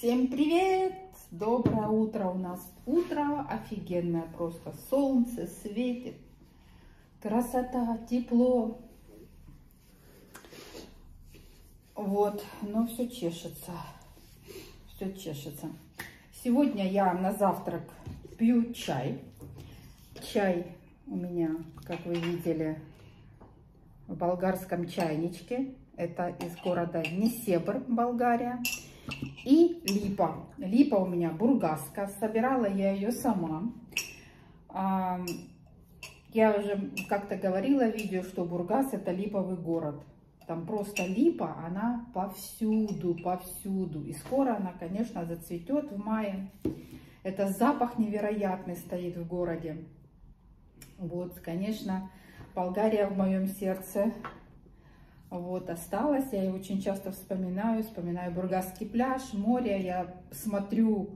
Всем привет! Доброе утро у нас. Утро офигенное просто. Солнце светит. Красота, тепло. Вот, но все чешется. Все чешется. Сегодня я на завтрак пью чай. Чай у меня, как вы видели, в болгарском чайничке. Это из города Несебр, Болгария. И липа. Липа у меня бургасская. Собирала я ее сама. Я уже как-то говорила в видео, что Бургас это липовый город. Там просто липа, она повсюду, повсюду. И скоро она, конечно, зацветет в мае. Это запах невероятный стоит в городе. Вот, конечно, Болгария в моем сердце. Вот, осталась. Я ее очень часто вспоминаю. Вспоминаю Бургасский пляж, море. Я смотрю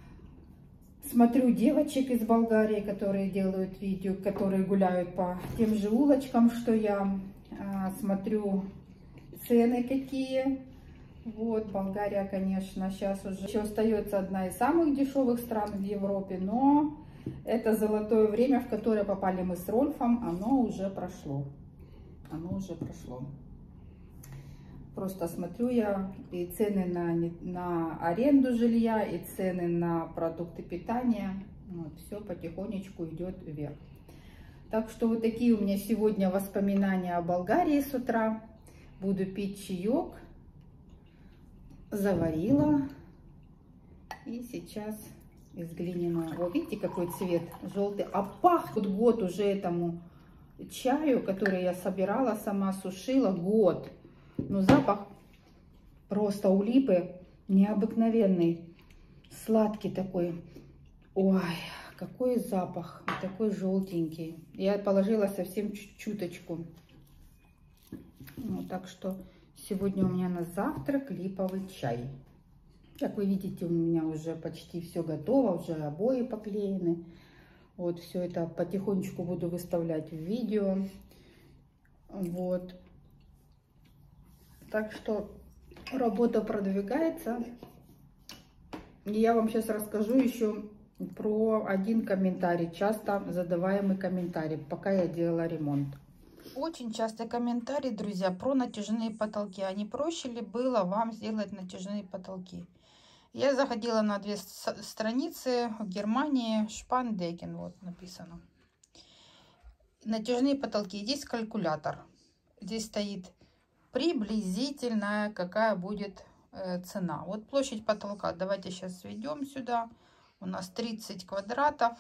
девочек из Болгарии, которые делают видео, которые гуляют по тем же улочкам, что я. Смотрю цены какие. Вот, Болгария, конечно, сейчас уже еще остается одна из самых дешевых стран в Европе, но это золотое время, в которое попали мы с Рольфом, оно уже прошло. Оно уже прошло. Просто смотрю я и цены на аренду жилья, и цены на продукты питания. Вот, все потихонечку идет вверх. Так что вот такие у меня сегодня воспоминания о Болгарии с утра. Буду пить чаек. Заварила. И сейчас из глиняного. Вот видите, какой цвет желтый. А пахнет год уже этому чаю, который я собирала, сама сушила. Год. Но запах просто у липы необыкновенный. Сладкий такой. Ой, какой запах. Такой желтенький. Я положила совсем чуточку. Вот, так что сегодня у меня на завтрак липовый чай. Как вы видите, у меня уже почти все готово. Уже обои поклеены. Вот все это потихонечку буду выставлять в видео. Вот. Так что работа продвигается. И я вам сейчас расскажу еще про один комментарий, часто задаваемый комментарий, пока я делала ремонт. Очень частый комментарий, друзья, про натяжные потолки. А не проще ли было вам сделать натяжные потолки? Я заходила на две страницы в Германии, Шпандекен, вот написано. Натяжные потолки. Здесь калькулятор. Здесь стоит приблизительная, какая будет цена. Вот площадь потолка. Давайте сейчас сведем сюда. У нас 30 квадратов.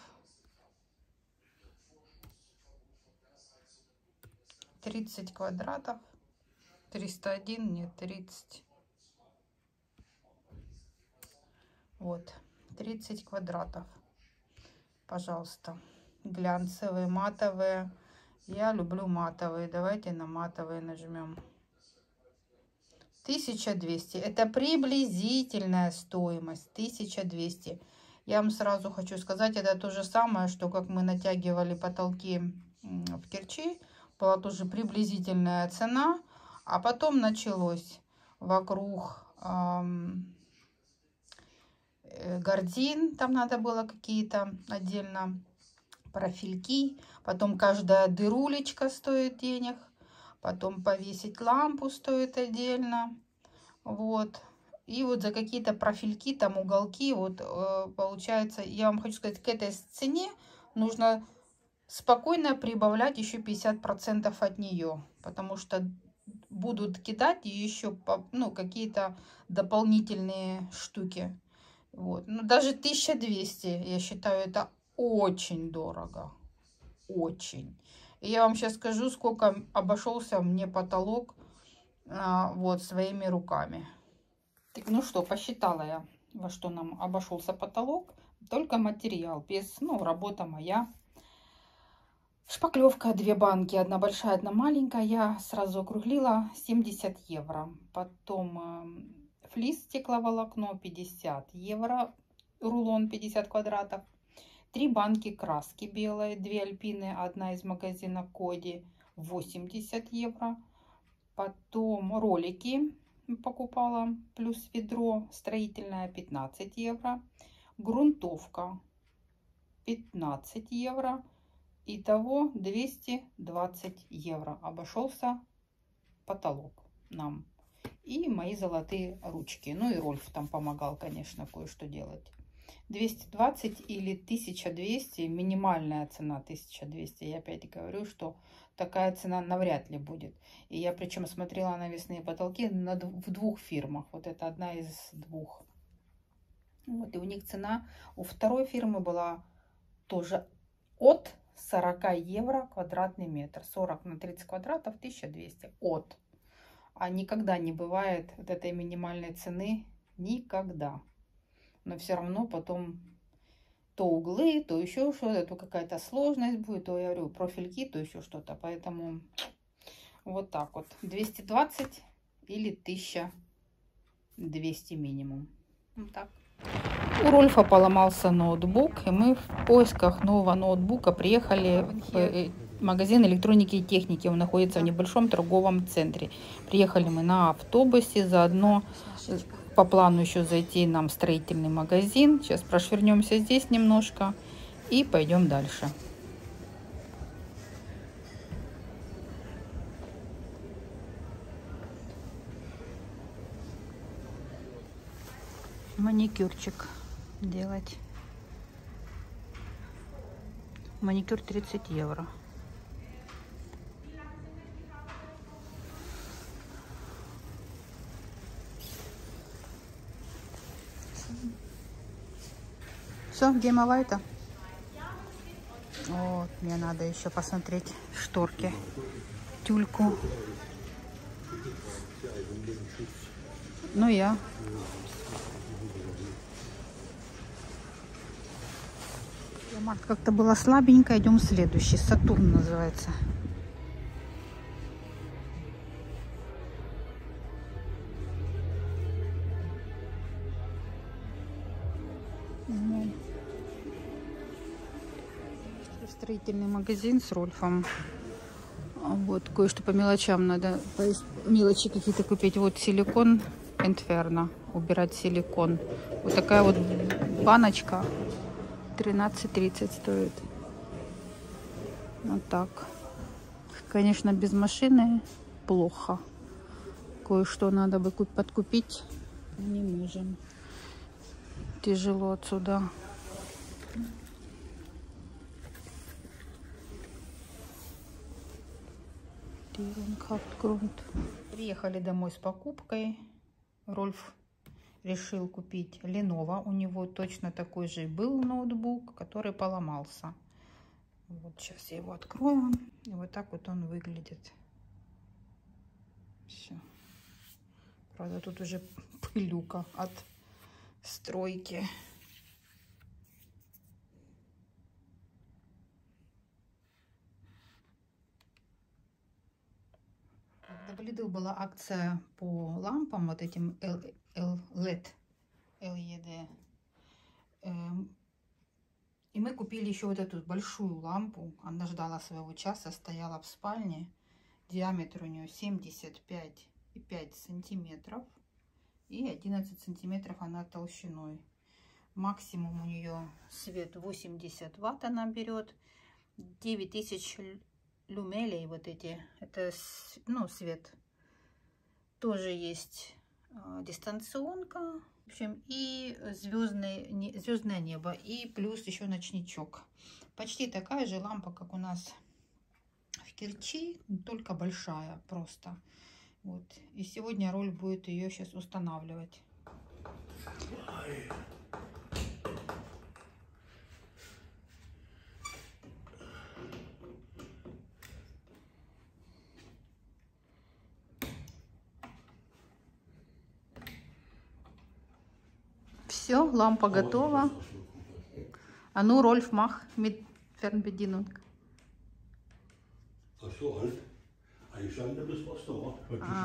30 квадратов. 301, нет, 30. Вот, 30 квадратов. Пожалуйста. Глянцевые, матовые. Я люблю матовые. Давайте на матовые нажмем. 1200. Это приблизительная стоимость. 1200. Я вам сразу хочу сказать, это то же самое, что как мы натягивали потолки в Керчи. Была тоже приблизительная цена. А потом началось вокруг гардин. Там надо было какие-то отдельно профильки. Потом каждая дырулечка стоит денег. Потом повесить лампу стоит отдельно. Вот. И вот за какие-то профильки, там уголки, вот получается, я вам хочу сказать, к этой цене нужно спокойно прибавлять еще 50% от нее. Потому что будут кидать еще какие-то дополнительные штуки. Вот. Ну, даже 1200, я считаю, это очень дорого. Очень. И я вам сейчас скажу, сколько обошелся мне потолок вот своими руками. Так, ну что, посчитала я, во что нам обошелся потолок. Только материал, без, работа моя. Шпаклевка, 2 банки, одна большая, одна маленькая. Я сразу округлила, 70 евро. Потом флис, стекловолокно, 50 евро. Рулон 50 квадратов. 3 банки краски белой, 2 альпины, одна из магазина Коди, 80 евро. Потом ролики покупала, плюс ведро строительное 15 евро. Грунтовка 15 евро. Итого 220 евро обошелся потолок нам. И мои золотые ручки. Ну и Рольф там помогал, конечно, кое-что делать. 220 или 1200, минимальная цена 1200. Я опять говорю, что такая цена навряд ли будет. И я причем смотрела навесные потолки в двух фирмах. Вот это одна из двух. Вот, и у них цена у второй фирмы была тоже от 40 евро квадратный метр. 40 на 30 квадратов 1200. От. А никогда не бывает вот этой минимальной цены. Никогда. Но все равно потом то углы, то еще что-то, то какая-то сложность будет, то, я говорю, профильки, то еще что-то. Поэтому вот так вот. 220 или 1200 минимум. Вот так. У Рольфа поломался ноутбук, и мы в поисках нового ноутбука приехали в магазин электроники и техники. Он находится в небольшом торговом центре. Приехали мы на автобусе, заодно по плану еще зайти нам в строительный магазин. Сейчас прошвернемся здесь немножко и пойдем дальше. Маникюрчик делать. Маникюр 30 евро. Все, Гейма Вайта. Вот, мне надо еще посмотреть шторки. Тюльку. Ну я. Март как-то была слабенькая. Идем в следующий. Сатурн называется. Строительный магазин с Рольфом. Вот, кое-что по мелочам надо. Мелочи какие-то купить. Вот силикон Инферно. Убирать силикон. Вот такая вот баночка. 13,30 стоит. Вот так. Конечно, без машины плохо. Кое-что надо бы подкупить. Не можем. Тяжело отсюда. Приехали домой с покупкой. Рольф решил купить Lenovo. У него точно такой же был ноутбук, который поломался. Вот сейчас я его открою. И вот так вот он выглядит. Все. Правда, тут уже пылюка от стройки. В Lidl была акция по лампам, вот этим LED. И мы купили еще вот эту большую лампу. Она ждала своего часа, стояла в спальне. Диаметр у нее 75,5 сантиметров. И 11 сантиметров она толщиной. Максимум у нее свет 80 ватт она берет. 9000 люмелей вот эти. Это, ну, свет. Тоже есть дистанционка. В общем, и звездное небо. И плюс еще ночничок. Почти такая же лампа, как у нас в Керчи, только большая просто. Вот. И сегодня Роль будет ее сейчас устанавливать. Все, лампа готова. А ну, Рольф, mach mit Fernbedienung. Ach so, halt. Einschalten, das was da war.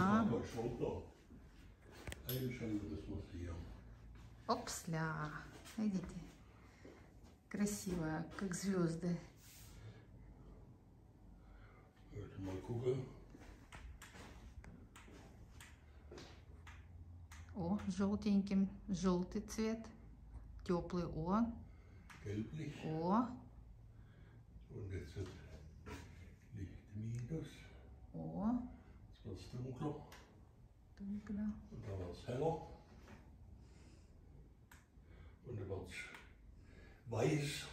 Einschalten, das was hier. Опсля. Видите? Красивая, как звезды. Mal gucken. О, желтеньким, желтый цвет. Теплый, о. Gelblich. О. Und jetzt wird Licht minus. О. Jetzt wird es dunkler. Дуnkler. Und dann wird es heller. Und dann wird es weiß.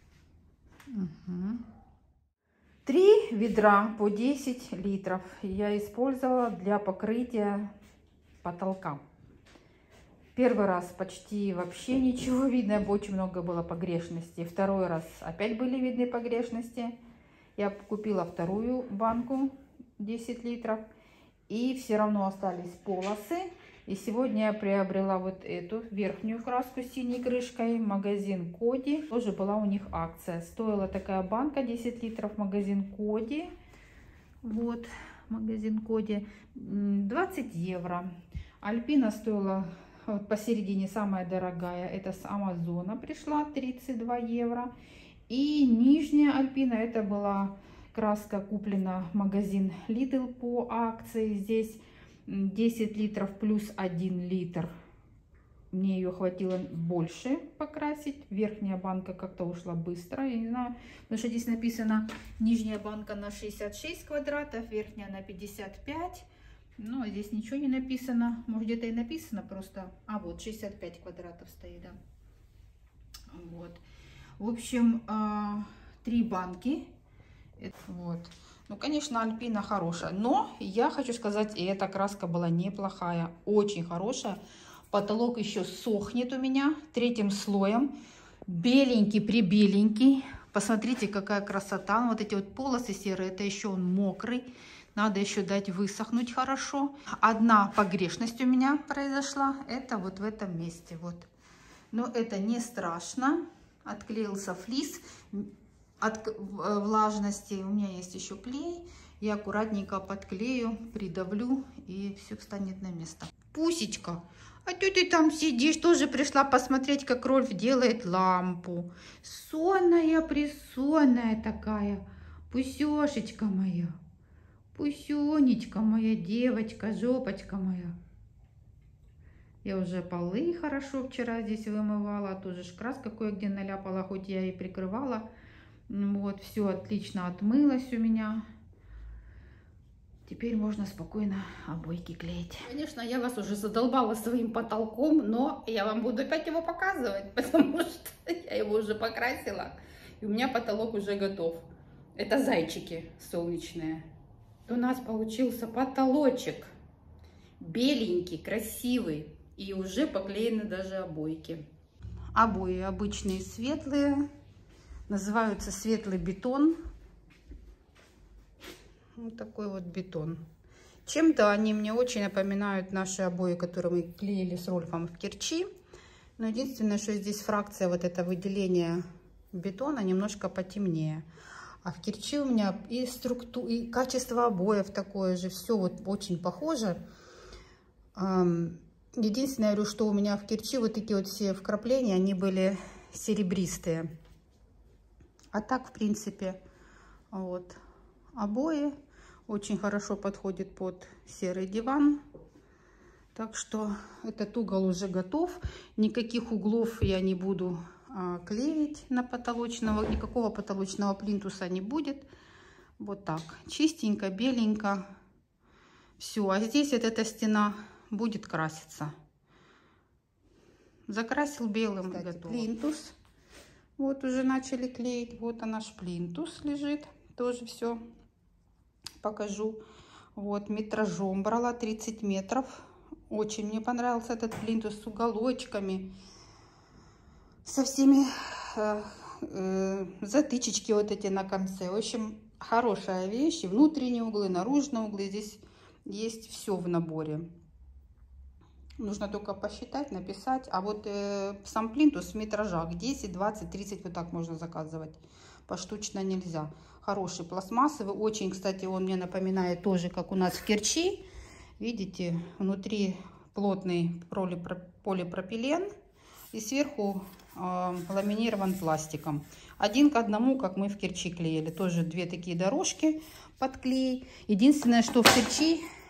3 ведра по 10 литров я использовала для покрытия потолка. Первый раз почти вообще ничего видно, очень много было погрешностей. Второй раз опять были видны погрешности. Я купила вторую банку 10 литров. И все равно остались полосы. И сегодня я приобрела вот эту верхнюю краску с синей крышкой. Магазин Коди. Тоже была у них акция. Стоила такая банка 10 литров. Магазин Коди. Вот, магазин Коди. 20 евро. Альпина стоила вот посередине самая дорогая. Это с Амазона пришла. 32 евро. И нижняя Альпина, это была краска, куплена в магазин Lidl по акции. Здесь 10 литров плюс 1 литр. Мне ее хватило больше покрасить. Верхняя банка как-то ушла быстро. Я не знаю, потому что здесь написано нижняя банка на 66 квадратов, верхняя на 55. Но здесь ничего не написано. Может, где-то и написано просто. А вот 65 квадратов стоит, да. Вот. В общем, 3 банки. Вот. Ну, конечно, Альпина хорошая, но я хочу сказать, и эта краска была неплохая, очень хорошая. Потолок еще сохнет у меня 3-м слоем, беленький-прибеленький. Посмотрите, какая красота. Вот эти вот полосы серые, это еще он мокрый, надо еще дать высохнуть хорошо. Одна погрешность у меня произошла, это вот в этом месте, вот. Но это не страшно, отклеился флис. От влажности у меня есть еще клей. Я аккуратненько подклею, придавлю, и все встанет на место. Пусечка, а ты там сидишь, тоже пришла посмотреть, как Рольф делает лампу. Сонная, присонная такая. Пусешечка моя. Пусенечка моя, девочка, жопочка моя. Я уже полы хорошо вчера здесь вымывала. Тоже краска кое-где наляпала, хоть я и прикрывала. Вот, все отлично отмылось у меня. Теперь можно спокойно обойки клеить. Конечно, я вас уже задолбала своим потолком, но я вам буду опять его показывать, потому что я его уже покрасила. И у меня потолок уже готов. Это зайчики солнечные. У нас получился потолочек. Беленький, красивый. И уже поклеены даже обойки. Обои обычные светлые. Называются светлый бетон. Вот такой вот бетон. Чем-то они мне очень напоминают наши обои, которые мы клеили с Рольфом в Керчи. Но единственное, что здесь фракция, вот это выделение бетона немножко потемнее. А в Керчи у меня и структура, и качество обоев такое же. Все вот очень похоже. Единственное, говорю, что у меня в Керчи вот такие вот все вкрапления, они были серебристые. А так, в принципе, вот обои очень хорошо подходят под серый диван. Так что этот угол уже готов. Никаких углов я не буду клеить на потолочного. Никакого потолочного плинтуса не будет. Вот так. Чистенько, беленько. Все. А здесь вот эта стена будет краситься. Закрасил белым. Готов. Плинтус. Вот уже начали клеить. Вот наш плинтус лежит. Тоже все покажу. Вот метражом брала 30 метров. Очень мне понравился этот плинтус с уголочками. Со всеми затычечки вот эти на конце. В общем, хорошая вещь. Внутренние углы, наружные углы. Здесь есть все в наборе. Нужно только посчитать, написать. А вот сам плинтус в метражах 10, 20, 30 вот так можно заказывать. Поштучно нельзя. Хороший пластмассовый. Очень, кстати, он мне напоминает тоже, как у нас в Керчи. Видите, внутри плотный полипропилен. И сверху ламинирован пластиком. 1 к 1, как мы в Керчи клеили. Тоже 2 такие дорожки под клей. Единственное, что в Керчи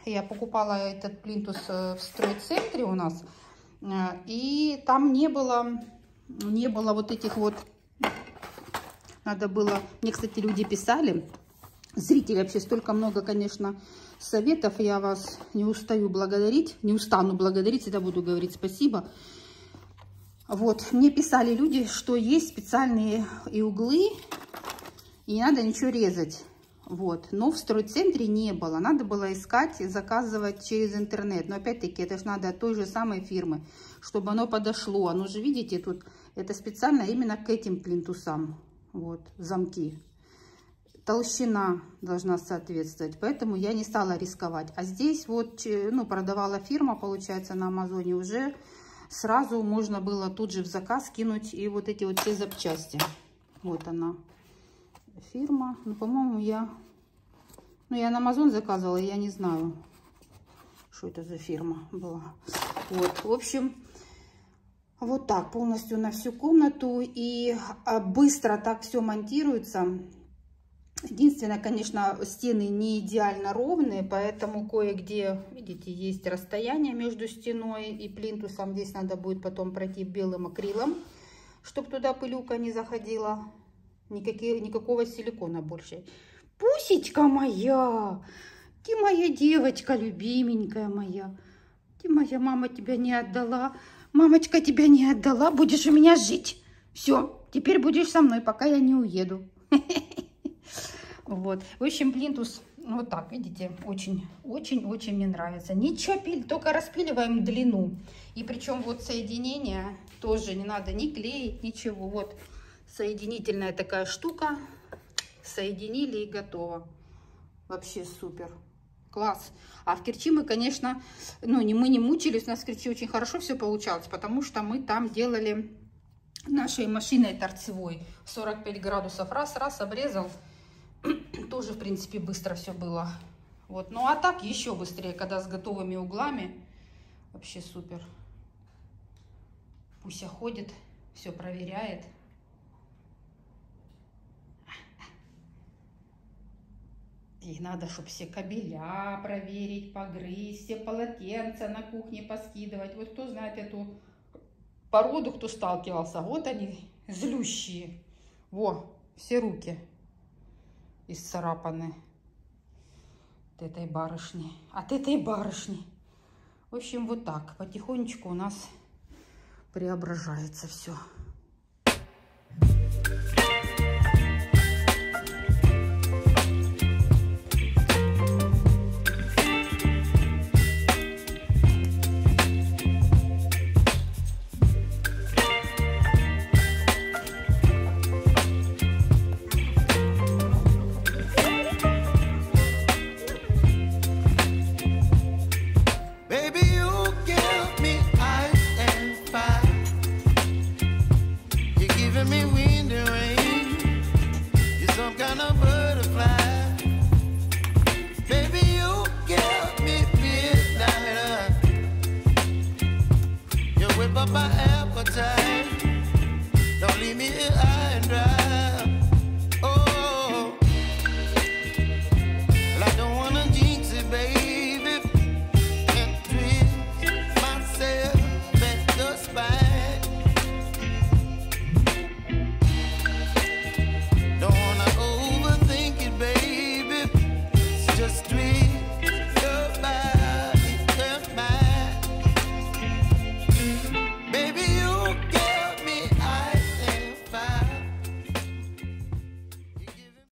Я покупала этот плинтус в стройцентре у нас. И там не было вот этих вот... Надо было... Мне, кстати, люди писали, зрители, вообще столько много, конечно, советов. Я вас не устаю благодарить, не устану благодарить, всегда буду говорить спасибо. Вот, мне писали люди, что есть специальные и углы, и не надо ничего резать. Вот, но в стройцентре не было. Надо было искать и заказывать через интернет. Но опять-таки, это же надо от той же самой фирмы, чтобы оно подошло. Оно же, видите, тут это специально именно к этим плинтусам. Вот, замки. Толщина должна соответствовать, поэтому я не стала рисковать. А здесь вот, ну, продавала фирма, получается, на Амазоне уже. Сразу можно было тут же в заказ кинуть и вот эти вот все запчасти. Вот она, фирма. Ну, по-моему, я на Амазон заказывала, я не знаю, что это за фирма была. Вот, в общем, вот так полностью на всю комнату. И быстро так все монтируется. Единственное, конечно, стены не идеально ровные, поэтому кое-где, видите, есть расстояние между стеной и плинтусом. Здесь надо будет потом пройти белым акрилом, чтобы туда пылюка не заходила. Никакого силикона больше. Пусечка моя! Ты моя девочка, любименькая моя. Ты моя, мама тебя не отдала. Мамочка тебя не отдала, будешь у меня жить. Все, теперь будешь со мной, пока я не уеду. Вот, в общем, плинтус вот так, видите, очень-очень мне нравится. Ничего пилить, только распиливаем длину. И причем вот соединение тоже не надо ни клеить, ничего. Вот соединительная такая штука. Соединили и готово. Вообще супер. Класс. А в Керчи мы, конечно, мы не мучились. У нас в Керчи очень хорошо все получалось, потому что мы там делали нашей машиной торцевой. 45 градусов. Раз, обрезал. Тоже, в принципе, быстро все было. Вот. Ну, а так еще быстрее, когда с готовыми углами. Вообще супер. Пуся ходит, все проверяет. И надо, чтобы все кабеля проверить, погрызть, все полотенца на кухне поскидывать. Вот кто знает эту породу, кто сталкивался. Вот они, злющие. Во, все руки исцарапаны от этой барышни. От этой барышни. В общем, вот так. Потихонечку у нас преображается все. My appetite, don't leave me here high and dry.